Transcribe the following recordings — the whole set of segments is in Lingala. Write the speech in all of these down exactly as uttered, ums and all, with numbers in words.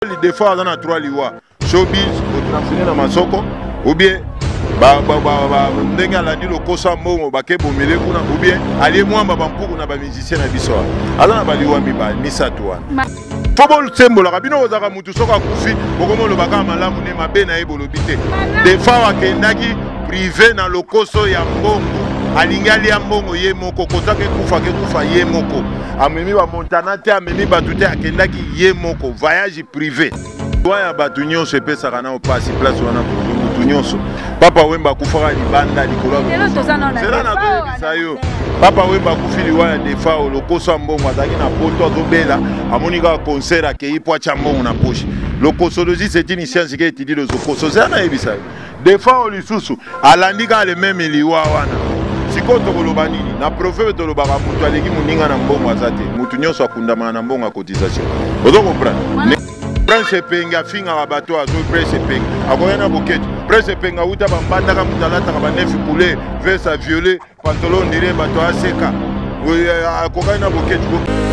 Des fois, on a trois liwa. Showbiz, au Masoko, ou bien, bah, bah, bah, bah, ndenga la dit le kosa mbongo, bah, ke bomele kuna, ou bien, allez, moi, bah, pour qu'on a pas musicien à bisoa. Alors, on a pas liwa mi ba, mi sa toi. Fobol sembola, rabino ozaka mutu soka kufi, bokomo le baka malamu ne mabe na ebolo bite. Des fois, wakendaki privé na le koso ya mbongo. Alingali ya mbongo ye moko, kota ke kufa ke kufa ye moko. Amemi wa Montana te, amemi batute akendaki ye moko, voyage privé. Waya batu nyonso epesa kana opasi place wana mutu nyonso. Papa Wemba kufaka libanda likolo. Sela na to bisayo. Papa Wemba kufili waya defa lokoso mbongo azaki na poto azobela amonika concert akei po acha mbongo na poche. L'ocosologie c'est une science qui étudie les okoso. Sela na ebisayo. Defa olisusu alandika le même liwa wana. Siko tokoloba nini na prophète tolobaka mutu aleki muninga na mbongo azate. Mutu nyonso akundama na mbongo cotisation. Ozo comprendre? Prince Penga finga rabato azo Prince Penga akoyana boketi Prince Penga uta bambanda ka mutalata ka banefi poulet veste à violet pantalon dire bato aseka akoyana boketi.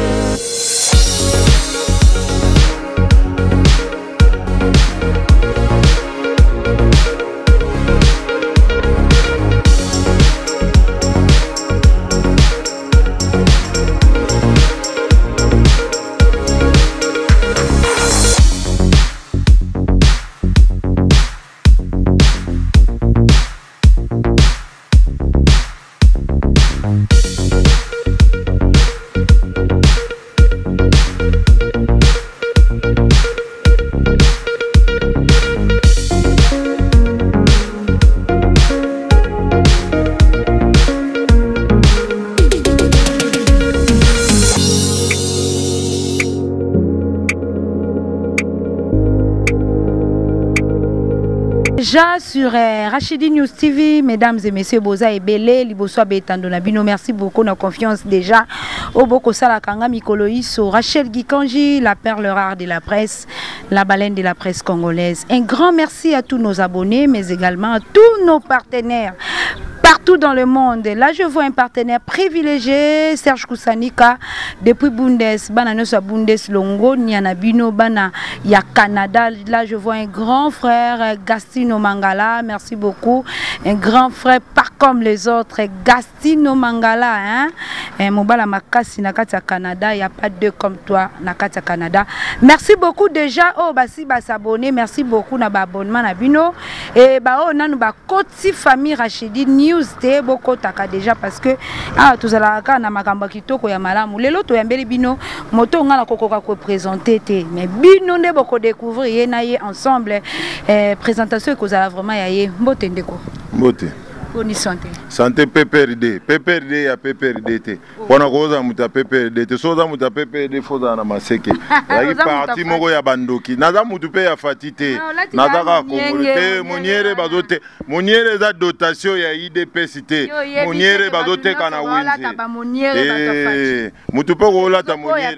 Déjà sur euh, Rachidi News T V, mesdames et messieurs, Boza et Belé, Liboso Betando Nabino, merci beaucoup, nos confiance déjà. Au Boko Sala Kanga Mikoloïso, Rachel Gikanji, la perle rare de la presse, la baleine de la presse congolaise. Un grand merci à tous nos abonnés, mais également à tous nos partenaires. Partout dans le monde, là je vois un partenaire privilégié, Serge Koussanika, depuis Bundes, Bananosa Bundes Longo, Nianabino, Bana, ya Canada. Là je vois un grand frère, Gastino Mangala, merci beaucoup. Un grand frère, pas comme les autres, Gastino Mangala, hein. Et Mobala Makasi, Nakata Canada, il n'y a pas deux comme toi, Nakata Canada. Merci beaucoup déjà, oh, basi, bas s'abonner, merci beaucoup, na abonnement, Nabino. Et bah, oh, na nous, bah, Koti famille Rachidi News. Beaucoup taka déjà parce que ah tout ça là na makamba kitoko ya malamu lelo to yambeli bino moto ngala kokoka ko présenter te mais bino nde boko découvrir na ye ensemble eh, présentation ko za vraiment ya ye mbote ndeko mbote Boni santé. Santé P P R D. P P R D ya P P R D te. Pona koza muta P P R D te. Soza muta P P R D foza na maseke. Laki parti moko ya bandoki. Naza mutu pe ya fatite. Naza ka komolite. Moniere bazote. Moniere za dotation ya I D P cité. Moniere bazote kana wenze. Eh, mutu pe ko lata moniere.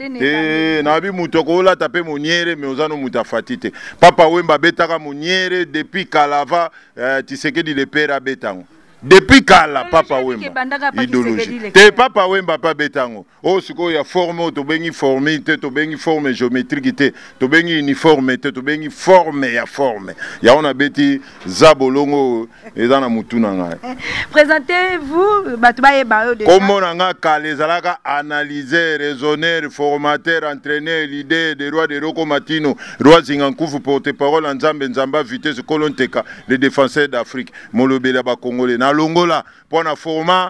Eh, nabi mutu ko lata pe moniere mais ozano muta fatite. Papa Wemba betaka moniere depuis Kalava Tshisekedi le père beta. Depuis Kala, Papa Wemba, idéologie. Te Papa Wemba pas betango. Oh, ce qu'il y a formé, tu bengi formé, tu bengi forme géométrique, tu bengi uniforme, tu bengi forme ya forme. Ya on a beti zabolongo et dans la mutuna. Présentez-vous, Batubaye Bao de. Comment on a calé zalaka analyser, raisonner, formateur, entraîner l'idée des rois de Roko Matino, roi Zingankouf porte-parole en Zambé, Nzamba, vitesse Kolonteka, les défenseurs d'Afrique, Molobela Congolais. Longola pour na format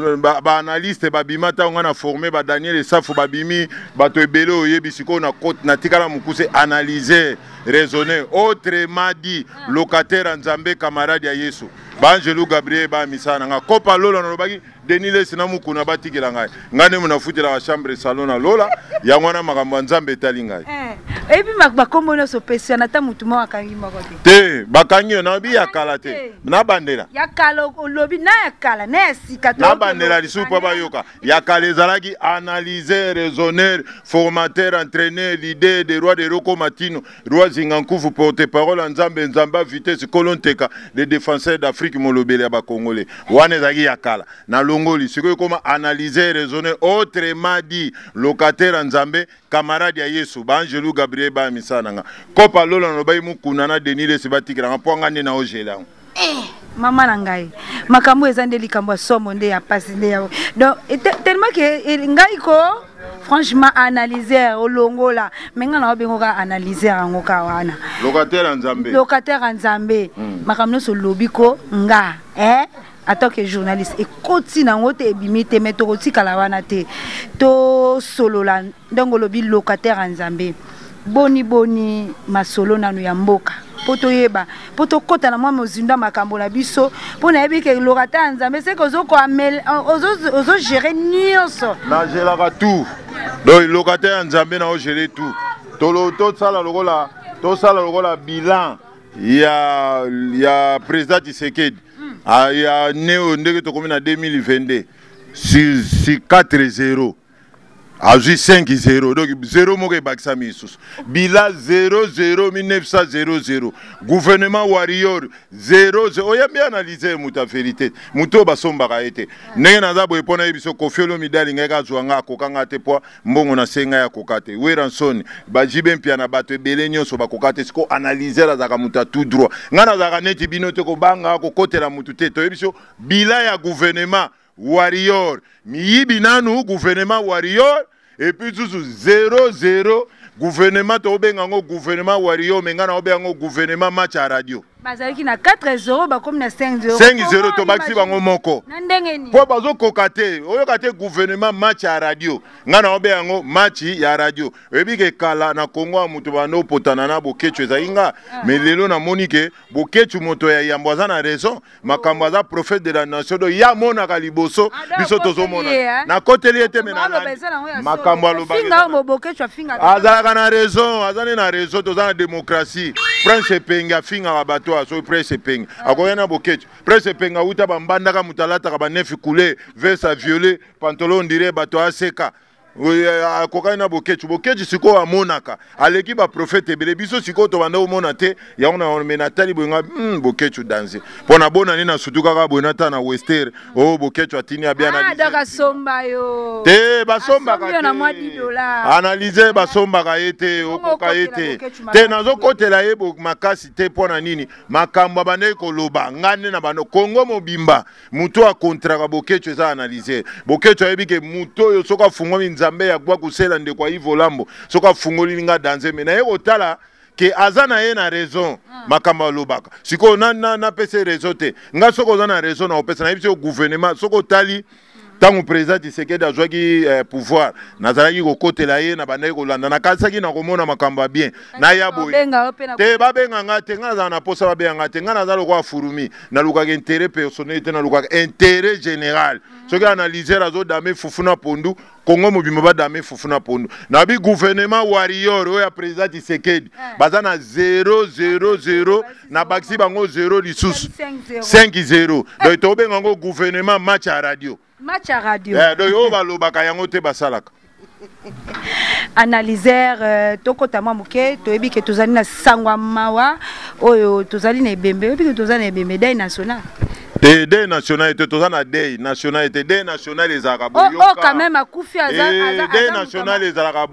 ba analyste ba bimata on a formé ba Daniel Safo ba bimi ba to ebele oyebi siko na côte na tikala mukuse analyser raisonner autrement dit locataire Nzambe camarade ya Yesu ba Angelo Gabriel ba misana nga kopa lola no baki denile sinamu kuna batikela ngai ngane muna futela la chambre salon na lola ya ngwana makambo Nzambe tali ngai et puis ma kombo no so pesi na ta mutu mo akangi moko te bakangi na bi ya kala te na bandela ya kala lobi na ya kala na sika to na bandela lisu pa bayoka ya kala ezalaki analyser raisonner formateur entraîner l'idée des rois de Roko Matino roi Zingankouf porte-parole Nzambe Nzamba vitesse Kolonteka les défenseurs d'Afrique molobele ba Congolais wane zaki ya kala na balongoli sikoyo koma analyser raisonner autrement dit locataire Nzambe camarade ya Yesu ba Angelou Gabriel ba misananga kopa lola no bayi mukunana denile sebatikira ngaponga ne na ojela eh mama nangai makambo ezande likambo somo nde ya pasi nde ya donc tellement que ngai ko franchement analyser olongola menga na obengo ka analyser ngo ka wana locataire Nzambe locataire Nzambe makamno so lobiko nga eh en tant que journaliste et continue en haute ebimite mais to kotikala wana te to solola ndongo lobi locataire Nzambe boni boni masolo nanu ya mboka poto yeba poto kota na mwa mozinda makambo na biso pona yebi ke locataire Nzambe c'est que zo ko amel ozo ozo gérer nyonso na gérer tout donc locataire Nzambe na o gérer tout to lo to sala lokola to sala lokola bilan ya ya président Tshisekedi ah ya néo ndeke to komina deux mille vingt-deux sur sur quatre zéro a cinq zéro donc zéro moke bakisa misus bila zéro zéro mille neuf cents zéro zéro gouvernement warrior zéro zéro oya bien analyser muta vérité muto basombaka ete ndenge naza boye pona yebiso kofiolo midali ngeka zwanga kokanga te po mbongo na senga ya kokate weranson bajibe mpia na bato ebele nyonso bakokate siko analyser azaka muta tout droit ngana zaka neti bino te ko banga ko kotela mutu te to yebiso bila ya gouvernement warrior miyibi nanu gouvernement warrior et puis tout zéro zéro gouvernement to bengango gouvernement warrior mengana obengango gouvernement match à radio bazalaki na quatre zéro ba comme na cinq zéro cinq zéro to baxi bango moko na ndenge ni po bazo kokate oyo kate gouvernement match à radio ngana obengango match ya radio ebike kala na Kongo mutu bano potana na bokechu ezainga mais lelo na monike bokechu moto ya yamboza na raison makambo za prophète de la nation do ya mona kaliboso biso tozo mona na koteli ete menana makambo aloba finga mo bokechu finga azala na raison azane na raison toza na démocratie prince penga finga bato so prince penga akoyana bokechu prince penga uta bambanda ka mutalata ka ba neuf couleur veste à violet pantalon dirait bato aseka akokaina bokechu bokechu siko amonaka aleki ba prophète ebele biso siko to banda omona te ya ona menatali boyanga hmm bokechu danser pona bona ni na sutuka ka bonata na wester oh bokechu atini abia na daka somba yo te basomba ka na mwa dix dollars analyser basomba ka ete okoka ete te nazo kotela yebo makasi te pona nini makambo bande ko loba ngane na bano Kongo mobimba muto a contrat ka bokechu za analyser bokechu ayebike muto yo soka fungo minza Nzambe ya kwa kusela nde kwa hivyo lambo soka fungoli nga danze mena yeko tala ke azana ye na raison makamba lobaka siko na na na pese raison te nga soko zana raison na opesa na biso gouvernement soko tali tango président Tshisekedi azwaki eh, pouvoir nazalaki kokotela ye na bandaki kolanda na kasaki na komona makamba bien na ya boye te babenga nga te nga nazala na posa babenga nga te nga nazala lokwa furumi na lukaka intérêt personnel te na lukaka intérêt général soki analyser azo dame fufuna pondu Kongo mobimba ba dame fufuna pondu na bi gouvernement warrior oya président Tshisekedi baza na zéro zéro zéro na baxi bango zéro lisusu cinq zéro donc to benga ngo gouvernement match à radio match à radio eh donc yo ba lobaka yango te basalaka analyser euh, tokota mwa moke toyebi ke tozali na sangwa mawa oyo tozali na ebembe oyebi ke tozali na ebembe dai national Des des nationalités, tous en des nationalités, des nationales les arabes. Oh oh quand même à Koufi Azar. Des nationales les arabes.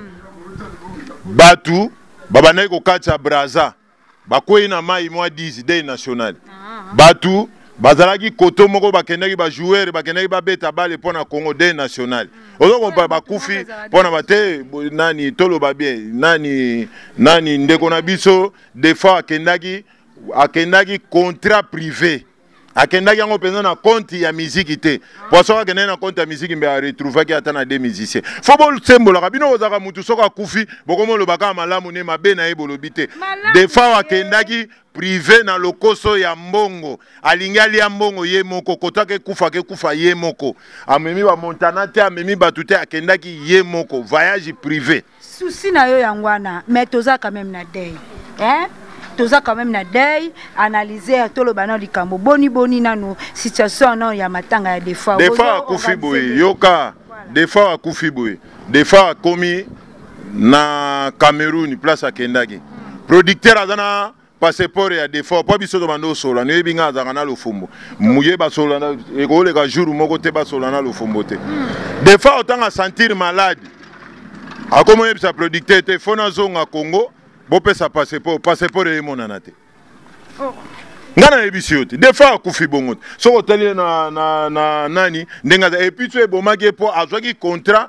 Batu, babane ko kacha braza, bakwe na mai moi dix des nationales. Batu, bazalaki koto moko bakendaki ba joueur, bakendaki ba beta balle pour na Congo des nationales. Ozo kompa ba Koufi pour na bate nani tolo ba bien, nani nani ndeko na biso des fois akendaki akendaki contrat privé. Akendaki yango penza na compte ya musique te poso akendaki na compte ya musique mbe a retrouver ki ata na deux musiciens fo bol sembola kabino ozaka mutu soka kufi bokomo lobaka malamu ne mabe na ebolobi te des fois akendaki privé na lokoso ya mbongo alingali ya mbongo ye moko kotake kufa ke kufa ye moko amemi ba montana te amemi batu te akendaki ye moko voyage privé souci na yo yangwana mais toza quand même na day hein toza quand même na deuil analyser tolo bana likambo boni boni nanu situation non ya matanga ya des fois des fois kufi boy yoka des fois kufi boy des fois komi na Cameroun place akendaki producteur azana passeport ya défaut po biso to bando sola ne binga za kana lofumbo muye ba sola na e ko le ka jour moko te ba sola na lofumbo te défaut otanga sentir malade akomo yebisa producteur te fona zonga Congo bo pesa passeport passeport e monana te ngana yebisi yote défaut akufi bongo so otali na na na nani ndenga et puis tu e bomage po azwaki contrat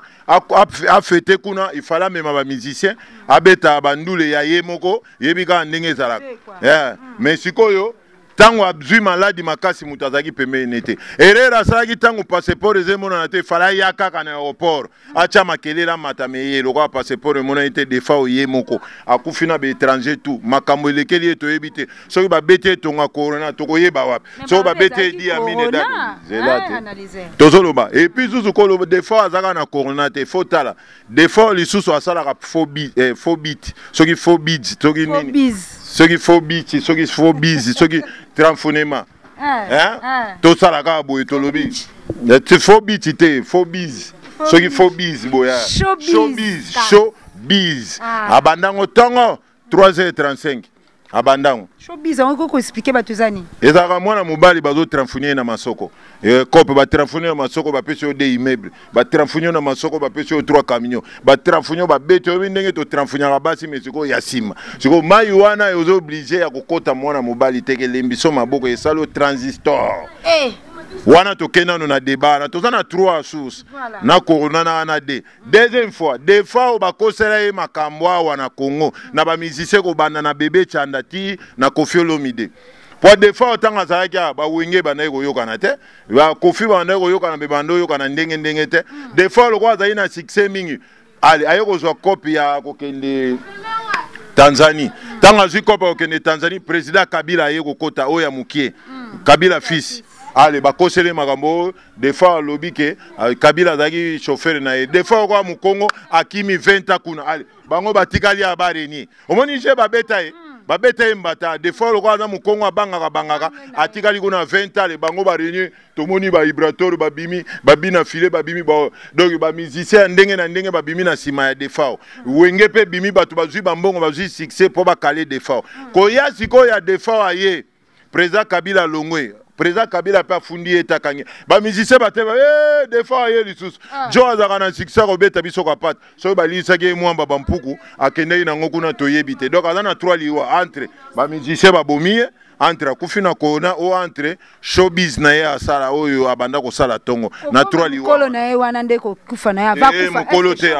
a fêté kuna il fallait même ba musicien abeta bandule ya ye moko yebika ndenge zalaka yeah mais sikoyo tango abzui maladi makasi mutazaki pembe nete erera salaki tango passeport ezemona na te fala ya kaka na aéroport acha makelela matameye lokwa passeport mona ite defa ye moko akufina be étranger tout makambo elekeli eto yebite soki ba bete tonga corona tokoyeba wapi so ba bete di amine date zelate tozoloba et puis zuzu ko defa azaka na corona te fotala defa lisusu asala ka phobie eh, phobite soki phobie soki nini ceux qui font bits, ceux qui font bis, ceux qui transforment. Hein? Tout ça là, boy, tout le bis. Tu faux bits, tu faux bis. Ceux qui font bis, boy. Showbiz, showbiz. Abandon tongo trois heures trente-cinq. Abandon. Showbiz, on peut expliquer batuzani. Et ça va moi na mobali bazo transformer na masoko. Eh kope ba transformer na masoko ba pesi de immeuble. Ba transformer na masoko ba pesi trois camions. Ba transformer ba bete o ndenge to transformer ba basi mesiko ya sima. Siko mai wana ezo obligé ya kokota mwana mobali teke lembiso maboko e salo transistor. Eh wana to kena no na débat na to na trois sources na corona na na de deuxième fois des fois ba kosela e makambo wana Congo na ba musicien ko banda na bébé Chandati na Koffi Olomide pour des fois tanga zaka ba wenge bana ko yokana te ba Koffi banda ko yokana be bando yokana ndenge ndenge te des fois le kwa zaina succès mingi ali ayoko zo copie ya ko kende Tanzanie tanga zikopa ko kende Tanzanie président Kabila ayeko kota oya mukie Kabila fils allez ba kosele makambo des fois lobby ke Kabila zaki chauffeur na e des fois kwa mu Congo akimi vingt ans kuna allez bango batikali abare ni omoni je ba beta e ba beta e mbata des fois kwa na mu Congo bangaka bangaka atikali kuna vingt ans le bango ba réunir tomoni ba vibrateur ba bimi ba bina filet ba bimi ba donc ba musicien ndenge na ndenge ba bimi na sima ya des fois wenge pe bimi batu bazui bambongo bazui succès po ba caler des fois ko ya siko ya des fois aye président Kabila Longwe président Kabila pa fundi eta kangi ba musicien bateba eh des fois aye lisusu jo azaka na succès ko beta biso ko pat so ba lisa ke mwamba bampuku akende na ngokuna toyebite donc azana trois liwa entre ba musicien ba bomiye entre kufina kona o entre showbiz na ya sala oyo abanda ko sala tongo na trois liwa kolo na ye wana ndeko kufana ya va kufa mukolo te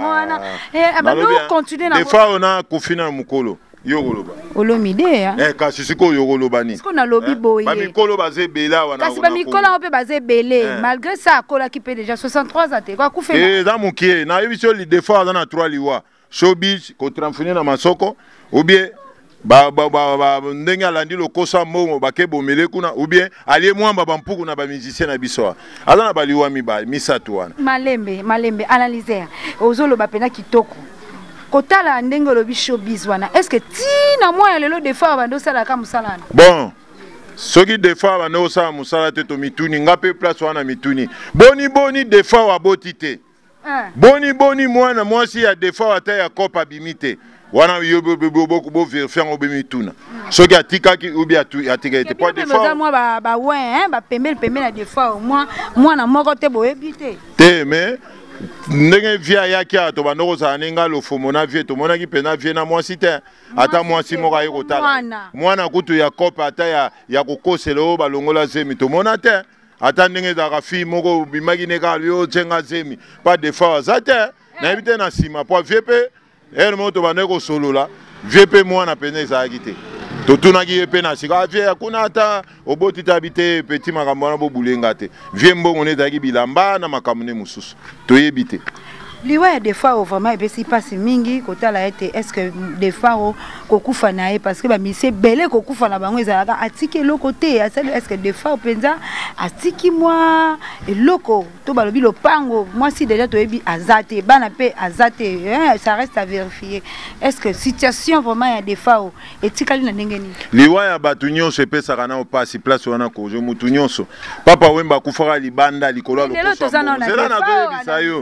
eh abando continuer na des fois on a kufina mukolo yogoloba Olomide ya eh kasi siko yogoloba ni siko na lobby boye ba mikolo baze bela wana kasi ba mikolo on peut baze belé malgré ça kola qui peut déjà soixante-trois ans te kwa kufena eh za mukie na yebiso li des fois na trois liwa showbiz ko transformer na masoko ou bien ba ba ba ndenge alandi lokosa mbongo bake bomele kuna ou bien ali mwamba bampuku na ba musicien na biso ala na baliwa mibali misatu wana malembe malembe analyser ozolo bapena kitoko kotala ndenge lobi showbiz wana est-ce que tina moya lelo des fois bando sala ka musala bon soki des fois bando sala musala te to mituni ngape place wana mituni boni boni des fois wa botite boni boni mwana mwasi ya des fois ata ya kopa bimite wana yobo bobo bo vérifier ngo bimituna soki atika ki ubi atu atika ete pas des fois moi ba ba ouais hein ba pembel pembel na des fois moi moi na moko te bo ebite te mais ndenge via yaki ato bandoko za nenga lofomo na vie to mona ki pena vie na mwasi te ata mwasi moka ye kotala mwana kutu ya kopa ata ya ya kokoselo balongola zemi to mona te ata ndenge za ka fi moko bimaki ne ka yo tsenga zemi pas de fois za te na ebite na sima po vie pe er moto bandeko solola vie pe mwana pene za akite to tunaki ye pe na sika vie kuna ata oboti tabite petit makambo na bo bulenga te vie mbongo ne zaki bilamba na makambo ne mususu to yebite liwa des fois vraiment et si passe mingi kotala ete est-ce que des fois kokufa nae parce que ba mise belé kokufa na bango ezalaka atiki loko te est-ce que des fois penza atiki moi loko to balobi lopango moi si déjà to yebi azate bana pe azate ça reste à vérifier est-ce que situation vraiment ya des fois etikali na ndenge ni liwa ya batu nyonso pesa kana o passe place wana ko je mutu nyonso papa wemba kufaka libanda likolo lokoswa zela na zo bisayo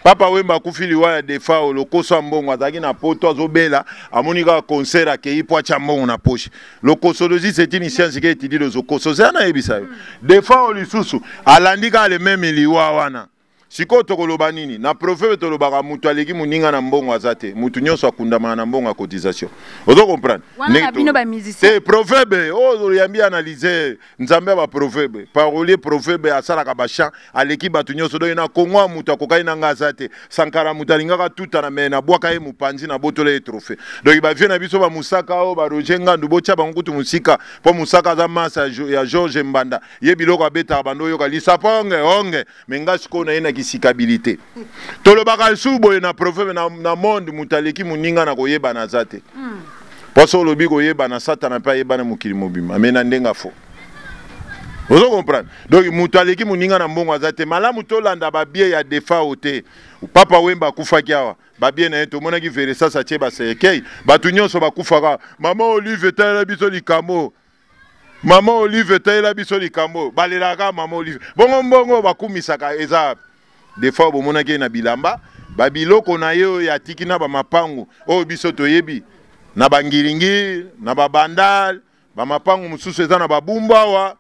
Papa Wemba kufili wa defa o lokoso mbongo azaki na poto azobela amonika concert akei po acha mbongo na poche. Lokosologie c'est une science qui étudie les okoso zana ebisa yo. Defa o lisusu alandika le même liwa wana. Siko tokoloba nini na prophète tolobaka mutu aleki muninga na mbongo azate mutu nyonso akundama na mbongo a cotisation. Ozo comprendre? Wana bino ba musicien. Eh prophète o yambi analyser nzambe ba prophète. Parolier prophète asala ka bashan aleki batu nyonso do na Kongo mutu akokai na ngazate. Sankara mutu alingaka tuta na mena bwaka ye mupanzi na botole trophée. Donc ba vie na biso ba musaka o ba rojenga ndubocha ba ngutu musika po musaka za masa ya George Mbanda. Ye biloko abeta bando yo kalisa ponge onge menga siko na ina sikabilité. Tolo bakal subo na prophète na, na monde mutaleki muninga na koyeba na zate. Mm. Poso lobi koyeba na satana pa yeba na mukili mobima. Amena ndenga fo. Vous comprenez? Donc mutaleki muninga na mbongo zate malamu tolanda ba bie ya defa ote. Papa Wemba kufaki awa. Ba bie na eto mona ki vere sa sa cheba sekei. Batu nyonso bakufaka. Mama Olive tala biso likamo. Mama Olive tala biso likamo. Balelaka Mama Olive. Bongo mbongo bakumisaka eza. Des fois bomona ke na bilamba babiloko na yo ya tikina ba mapangu o biso toyebi na bangiringi na babandal ba mapangu mususu eza na babumba wa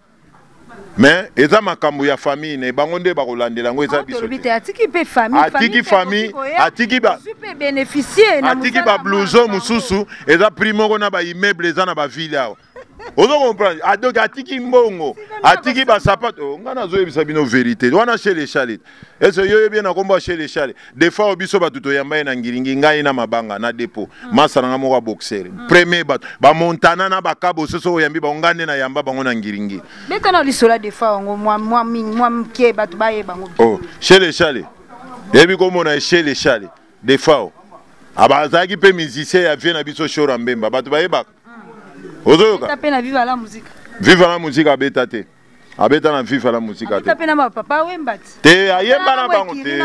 mais eza makambo ya famille ne bango nde bakolandela ngo eza biso atiki pe famille atiki famille atiki ba super bénéficier na atiki ba blouson mususu eza primo na ba immeuble eza na ba ville awa. Ozo comprendre adok atiki mbongo atiki ba sapato ngana zo yebisa bino vérité wana chez les chalets est-ce yo bien na komba chez les chalets des fois obiso batuto yamba na ngiringi ngai na mabanga na dépôt masana nga mo boxer premier bat ba montana na bakabo soso yambi ba ngane na yamba bango na ngiringi beta na lisola des fois ngo moi moi moi mkie batu ba yeba ngo oh chez les chalets yebi komo na chez les chalets des fois abazaki pe musicien ya vient na biso shora mbemba batu ba yeba. Ozoyoka. Tape na viva la musique. Viva la musique abeta te. Abeta na viva la musique te. Tape na papa Wemba. Te ayemba na bango te.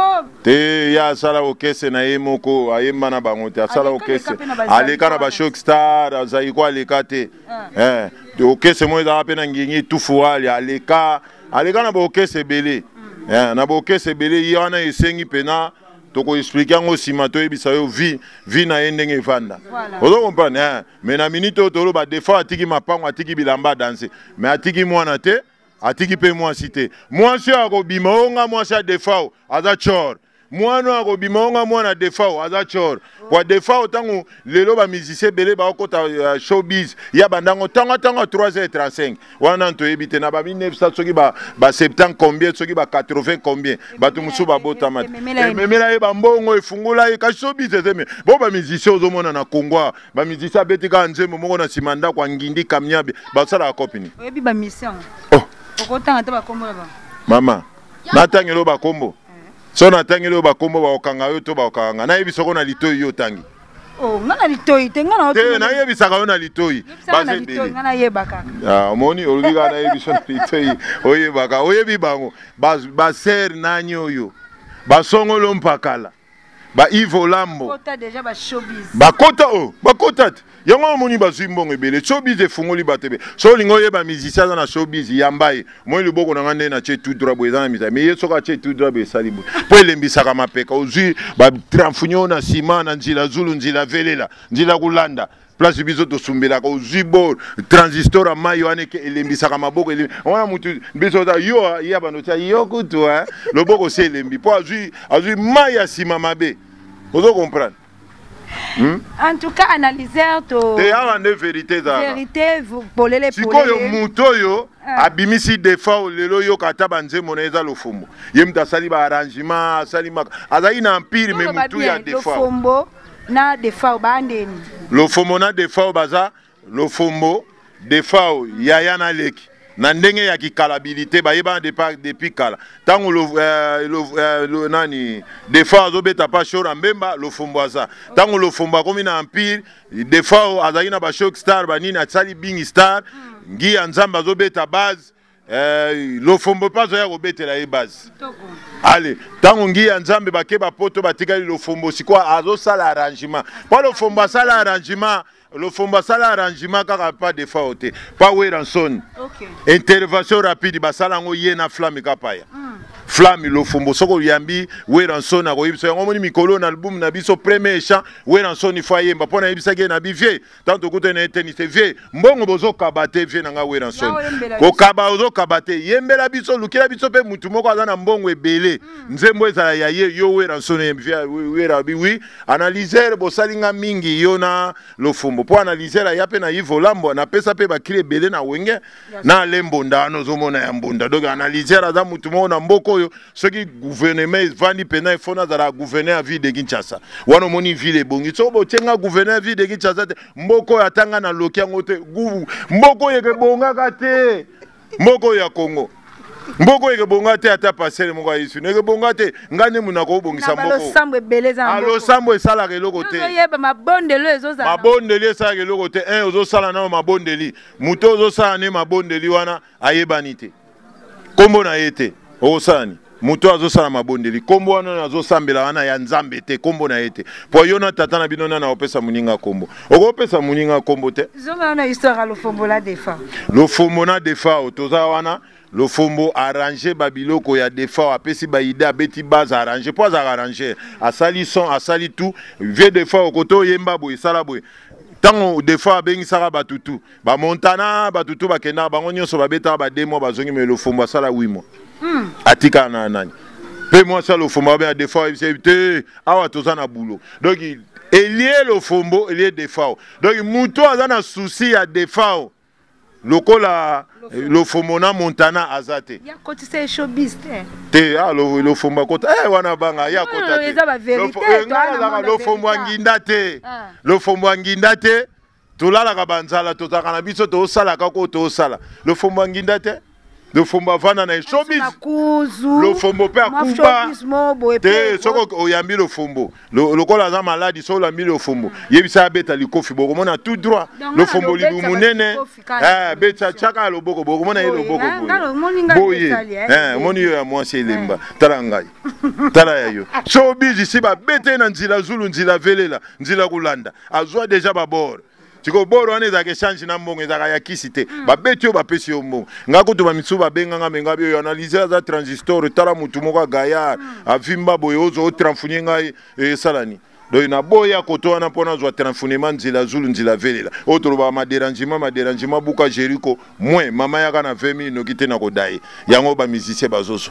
Te ya sala okese na yemoko ayemba na bango te. Sala okese. Aleka na ba shock star azaiko aleka te. Eh, okese mo za pe na ngingi tufu ali aleka. Aleka na ba okese belé. Eh, na ba okese belé yana esengi pena. Toko expliquer ngo simato ebisa yo vie vie na endenge vanda. Ozo comprendre hein mais na minute otolo ba des fois atiki mapango atiki bilamba danser mais atiki mwana te atiki pe moi cité moi si akobima onga moi sa des fois aza chor mwana akobima onga mwana des fois aza chor kwa des fois tango lelo ba musicien belé ba okota uh, showbiz ya bandango tango tango trois heures trente-cinq wana nto ebite na ba mille neuf cents soki ba ba septembre combien soki ba quatre-vingts combien batu musu ba bota mat memela e ba mbongo efungula e ka showbiz ezeme bo ba musicien ozomona na Kongo ba musicien betika nzembo moko na simanda kwa ngindi kamnyabe ba sala kopini oyebi ba mission oh okotanga te ba kombo ba mama natangelo ba kombo so na tangelo ba kombo ba okanga yo to ba okanga na yebi soko na litoyi yo tangi oh ngana litoyi te ngana te na yebi saka yo na litoyi ba se litoyi ngana yebaka ah moni olugiga na yebi so na litoyi oyebaka oyebi bango ba ba ser nanyo yo ba songolo mpakala ba Ivo Lambo kota déjà ba showbiz ba kota oh ba kota yango moni ba zimbongo ebele showbiz efungoli batebe so lingo yeba musicien na showbiz yambaye moi le boko na ngande na che tout droit boza na misa mais yeso ka che tout droit be salibu po elembisa ka mapeka ozui ba tramfunyo na sima na nzila zulu nzila velela nzila kulanda place biso to sumbela ko zibo transistor amayo aneke elembisa ka maboko ele ona mutu biso ta yo ya banota yo kutu hein le boko c'est elembi po azui azui maya sima mabe ozo comprendre. Hmm? En tout cas, analyseur to te ya na vérité za vérité polele polele sikoyo muto yo abimisi defa lelo yo kata banze moneza lofumbo yemta sali ba arrangement sali mak azai na empire me mutu ya defa lofumbo na defa bandeni lofumbo na defa baza lofumbo defa ya yana leki na ndenge ya kikalabilité ba yeba départ depuis kala tango lo lo nani defa azobeta pa shora mbemba lo fumbaza tango lo fumba komi na empire defa azali na ba shock star ba nini atsali bing star ngi nzamba azobeta base eh lo fumbo pa zo ya kobetela e base allez tango ngi nzambe bakeba poto batikali lo fumbo sikwa azo sala arrangement pa lo fumba sala arrangement le fomba sala arrangement kaka pas de faute pas weranson okay. Intervention rapide basala ngo yena flamme kapaya mm. flamme lofumbo soko yambi weranson na koyibisa yango moni mikolo na album na biso premier chant weranson il faut yemba pona yebisa ke na bi vie tanto kote na eternité vie mbongo bozo kabate vie na nga weranson ko kaba ozo kabate yembela biso lukila biso pe mutu moko azana mbongo ebele nzembo ezala ya ye yo weranson vie werabi wi analyser bosalinga mingi yo na lofumbo po analyser ya pe na Yves Lambo na pesa pe ba kile ebele na wenge na lembonda no zomona ya mbonda donc analyser aza mutu moko na mboko yo soki gouvernement vandi pena ifona za gouverner à ville de Kinshasa wana moni ville bongi so bo tenga gouverner à ville de Kinshasa mboko ya tanga na loki yango te mboko yeke bonga kate mboko ya Congo mboko yeke bonga te ata passer moko isu neke bonga te ngane muna ko bongisa mboko alo sambo ebeleza mboko alo sambo esala ke loko te yeba mabondelo ezoza mabondeli esala ke loko te un ozo sala na mabondeli muto ozo sala ne mabondeli wana ayebani te kombo na yete osani muto azosala mabondeli kombo wana azosambela wana ya nzambe te kombo na yete po yona tata na bino na opesa muninga kombo okopesa muninga kombo te zonga na histoire lofombo la defa lofombo na defa otoza wana lofombo arranger babiloko ya defa apesi ba idée abeti base arranger po za arranger asali son asali tout vie defa okoto yemba boy sala boy tango defa bengisaka batutu ba montana batutu bakenda bango nyonso babeta ba demo bazongi me lofombo asala huit mois Mm. Atika na nani pe moi ça le fombo ba des fois te awa toza na boulot donc il lié le fombo il est des fois donc muto azana souci ya des fois lokola le fombo na montana azate ya kotise showbiz te te ah le le fombo kota eh wana banga ya kota te le fombo nginda te le fombo nginda te tolala ka banzala tozaka na biso to sala ka ko to sala le fombo nginda te le fombo vana na showbiz le fombo pe akuba te soko oyambi le fombo le kola za maladi so la le fombo yebisa beta likofi boko mona tout droit le fombo libu munene eh beta chaka lo boko boko mona ile boko boye eh moni yo ya mwasi lemba tala ngai tala yayo showbiz ici ba bete na nzila zulu nzila velela nzila kulanda azwa déjà babor tiko boro ane za ke change na mbongo za ya kisite ba betio ba pesi yo mbongo ngako to ba mitsu ba benga nga menga bio analyser za transistor tala mutu moko gaya avimba boyozo o transfunye ngai e salani do ina boya koto na pona zo transfunement nzila zulu nzila velela otro ba ma dérangement ma dérangement buka Jericho moins mama yaka na vingt mille no kite na kodai yango ba musicien bazoso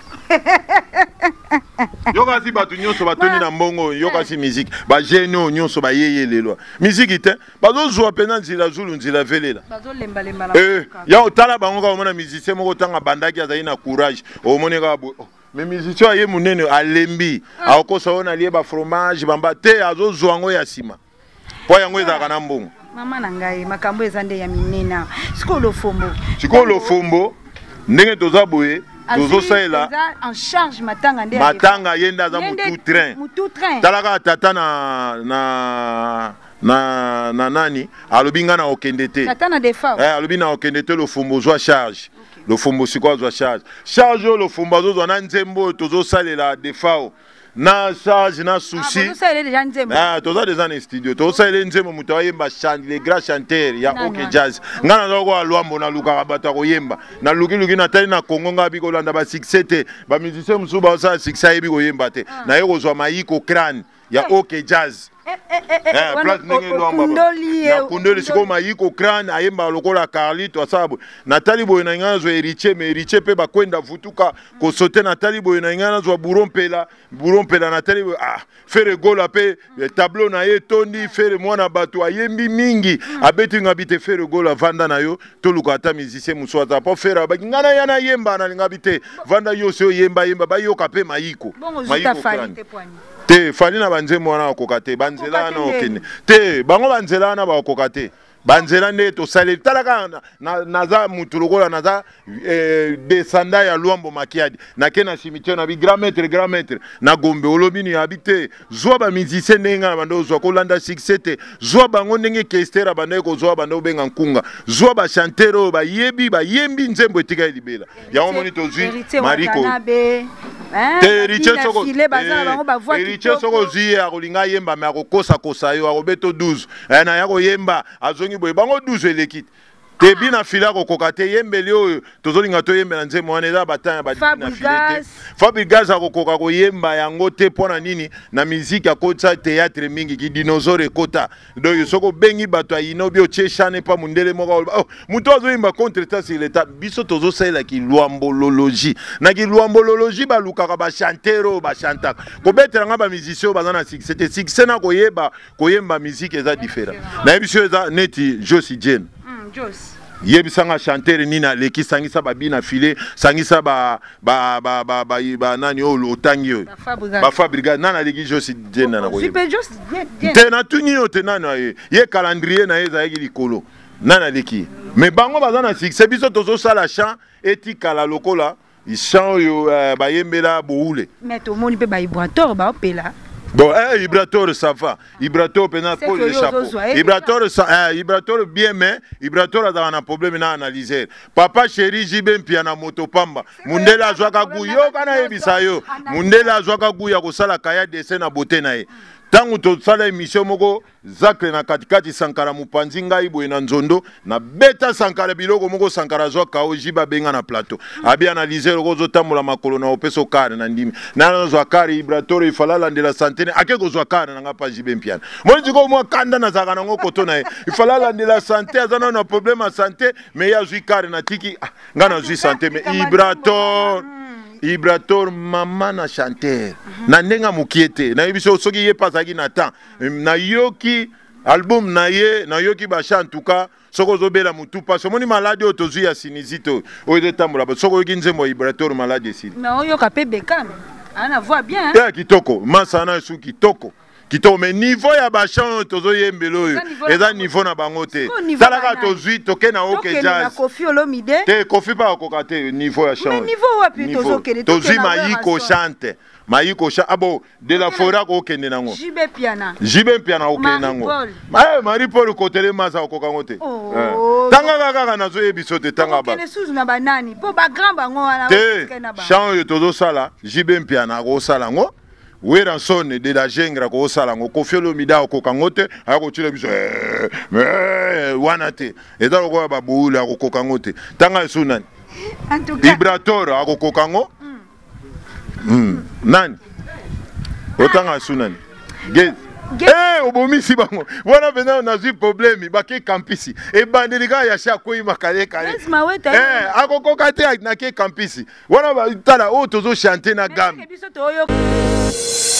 yoka si batu nyonso batoni na mbongo yoka si musique ba geno nyonso ba yeye lelo musique ite bazo zo pena nzila zulu nzila velela bazo lemba lemba eh ya otala bango ka mona musicien moko tanga bandaki azali na courage o moneka bo mais musicien ye munene alembi akosa ona lié ba fromage bamba te azo zo ngo ya sima po yango ezaka na mbongo mama na ngai makambo ezande ya minena siko lo fombo siko lo fombo ndenge toza boye tozo saela en charge matanga ndenge matanga yenda za mutu train mutu train talaka tata na na na na nani alobinga na okendete tata na defa eh alobina okendete lo fombo zo charge le fombo siko zo charge charge le fombo zo na nzembo tozo salela defa na charge na souci ah ça déjà nzembo ah toza déjà na studio to salela nzembo muto ayemba chant les grands chanteurs ya OK jazz ngana zoko alwambo na luka bata ko yemba na luki luki na tali na Congo ngabi ko landa ba succès te ba musicien musu ba sa succès yebi ko yemba te na yeko zo mayiko crâne ya OK jazz eh place ndenge kundoli na kundoli siko mayiko crâne ayemba lokola Carlito asabu Nathalie boye na ngana zo héritier mais héritier pe ba kwenda vutuka ko sauter Nathalie boye na ngana zo burompela burompela Nathalie ah faire gola pe tableau na ye tondi faire mwana bato ayembi mingi abeti ngabite faire gola vanda na yo to luka ata musicien muso ata po faire ba ngana yana yemba na ngabite vanda yo so yemba yemba ba yo kape mayiko mayiko crâne te fali na banzemo wana okokate banzela na okene te bango banzela na ba okokate banzela ne to sale talaka na naza mutu lokola naza eh, descendant ya Luambo Makiadi na kena cimetière na bi grand maître grand maître na Gombe olobini habité zo ba musicien nenga bando zo ko landa succès te zo bango ndenge kestera bando ko zo bando benga nkunga zo ba chantero ba yebi ba yembi nzembo etika libela ya moni to zui mariko te riche soko riche soko zui ya kolinga yemba me akokosa kosa yo akobeto douze na ya ko yemba azongi boye bango douze elekit te bina fila ko kokate yembeli oyo tozolinga to yembela nzembo wana eza batanya ba bina fila te Fabregas ko koka ko yemba yango te pona nini na musique akotsa théâtre mingi ki dinosaure kota do yosoko bengi bato ayinobi ocheshane pa mundele moko oh muto azoyimba contre ta sur l'état biso tozo sala ki luambolologie na ki luambolologie ba lukaka ba chantero ba chantaka ko betela nga ba musicien bazana succès te succès na ko yeba ko yemba musique eza différent na biso eza neti Josi Jane Jos. Yebisanga chanter nina leki sangisa ba bina filé sangisa ba ba ba ba ba, ba nani o lotangi yo ba Fabregas nana leki Josi Jane na ko Super Jos te na tuni yo te nana ye ye calendrier na ye za yeki likolo nana leki mais bango bazana succès biso tozo sala chant etikala lokola chant yo ba yembela boule mais to moni pe ba ibrator ba opela. Bon, eh, Ibrator ça va. Ibrator peut pas poser le chapeau. Ibrator ça, eh, Ibrator bien mais Ibrator a un problème na analyser. Papa chéri Jibem piana moto pamba. Mundela zwaka guyo kana ebisa yo. Mundela zwaka guya ko sala kaya dessin na beauté na ye. Tangu to sala émission moko Zakre na katikati Sankara Mupanzi ngai boye na nzondo na beta Sankara biloko moko Sankara zwaka o jiba benga na plateau. Abi analyser rozo tamula makolo na opeso kare na ndimi. Na zo kare Ibrator ifala de la santé ake ko zwaka na ngapa jibe mpiana. Moi diko mo kanda na zaka na ngoko to na ifala de la santé azana na problème à santé mais ya zwi kare na tiki ngana zwi santé mais Ibrator Ibrator mama na chanteur na nenga mukiete na biso soki ye pasaki na temps na yoki album na ye na yoki ba chant en tout cas soko zobela mutu pa so moni malade otozu ya sinizito o de tambula soko yoki nzembo Ibrator malade si na oyo ka pe bekam ana voix bien hein kitoko masana su kitoko Kito mais niveau ya ba chant tozo yembelo yo eza niveau na bango te sala ka tozui toke na oke jazz Kofi Olomide te Kofi pa kokate niveau ya chant mais niveau wapi tozo kele tozi maiko chante maiko chante abo de la fora ko kende nango Jibe piana Jibe piana o kende nango eh Marie Paul kotele masa ko kango te tanga kaka na zo yebiso te tanga ba kele suzu na banani po ba grand bango wana na ba chant yo tozo sala Jibe piana ko sala ngo Wera sonne de la jengra ko sala ngo Kofi Olomide ko kangote ako tile biso eh wanate eza ko ba bula ko kangote tanga sunani en tout cas Ibrator ako kango mm nani otanga sunani ge eh obomisi bango wana bena na zi problème ba ke campisi e bandelika ya sha ko imakale kale eh ako kokate na ke campisi wana ba tala o tozo chanter na gamme.